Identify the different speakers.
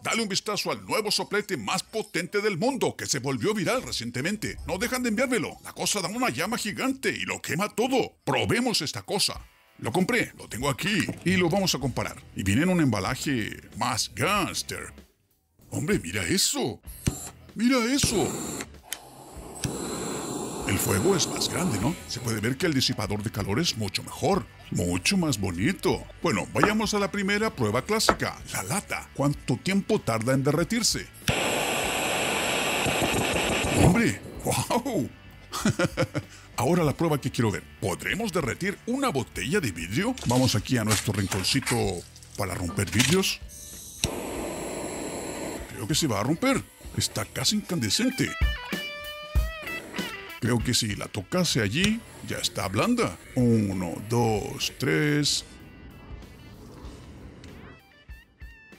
Speaker 1: Dale un vistazo al nuevo soplete más potente del mundo que se volvió viral recientemente. No dejan de enviármelo. La cosa da una llama gigante y lo quema todo. Probemos esta cosa. Lo compré, lo tengo aquí y lo vamos a comparar. Y viene en un embalaje más gangster. Hombre, mira eso. Mira eso. El fuego es más grande, ¿no? Se puede ver que el disipador de calor es mucho mejor, mucho más bonito. Bueno, vayamos a la primera prueba clásica, la lata. ¿Cuánto tiempo tarda en derretirse? ¡Hombre! ¡Wow! Ahora la prueba que quiero ver. ¿Podremos derretir una botella de vidrio? Vamos aquí a nuestro rinconcito para romper vidrios. Creo que se va a romper. Está casi incandescente. Creo que si la tocase allí, ya está blanda. 1, 2, 3.